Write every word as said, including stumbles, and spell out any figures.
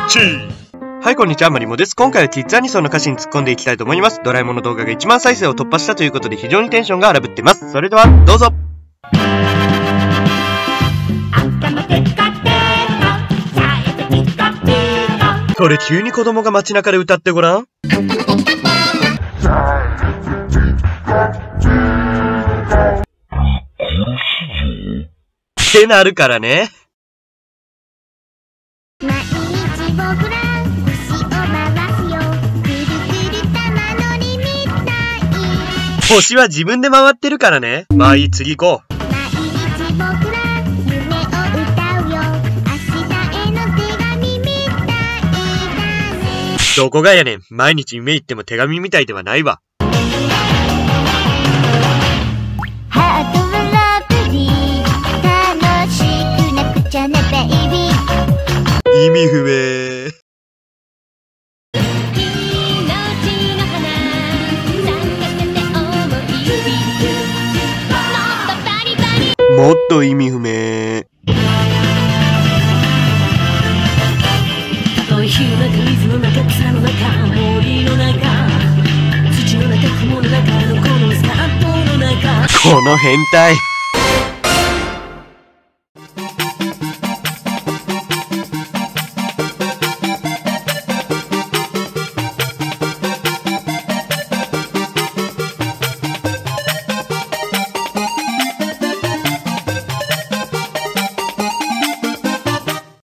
ッチ。はい、こんにちは、マリモです。今回はキッズアニソンの歌詞に突っ込んでいきたいと思います。ドラえもんの動画がいちまん再生を突破したということで非常にテンションが荒ぶってます。それでは、どうぞ。これ急に子供が街中で歌ってごらん。ってなるからね。星は自分で回ってるからね。まあいい、次行こう。どこがやねん。毎日夢言っても手紙みたいではないわ。意味不明。もっと意味不明。この変態。